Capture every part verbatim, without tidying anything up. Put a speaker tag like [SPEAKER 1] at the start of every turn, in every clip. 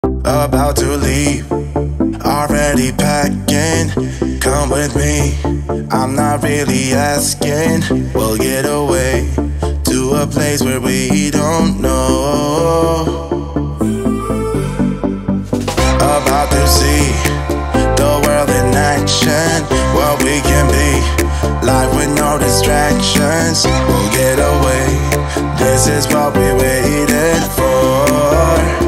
[SPEAKER 1] About to leave, already packing. Come with me, I'm not really asking. We'll get away to a place where we don't know. About to see the world in action, what we can be, life with no distractions. We'll get away, this is what we waited for.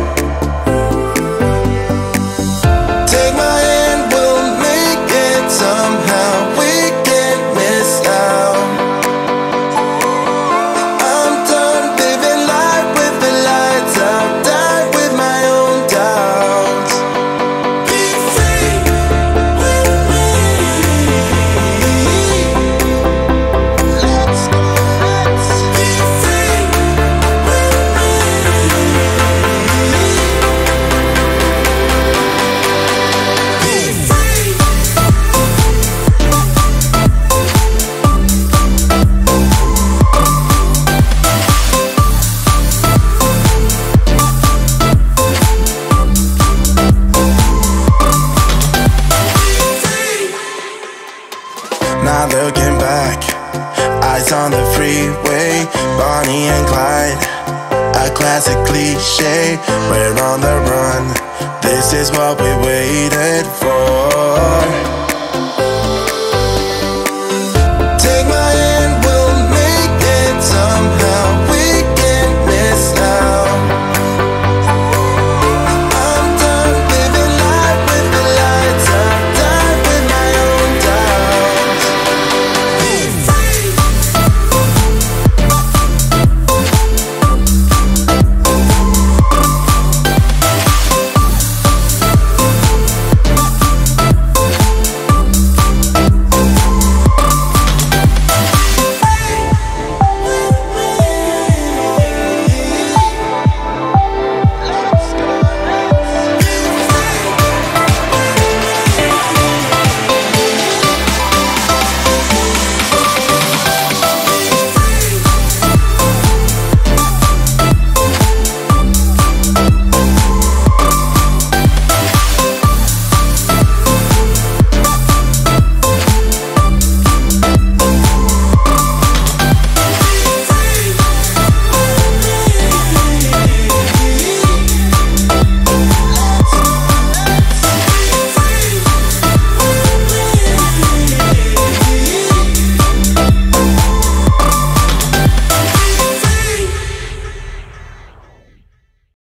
[SPEAKER 1] Not looking back, eyes on the freeway, Bonnie and Clyde, a classic cliche. We're on the run, this is what we waited for.